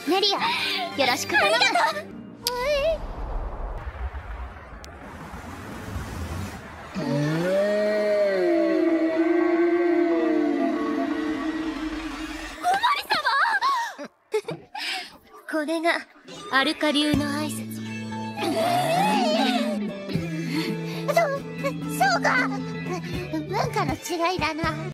ネリア、よろしく頼む。これがアルカ流の挨拶。そうか、文化の違いだな。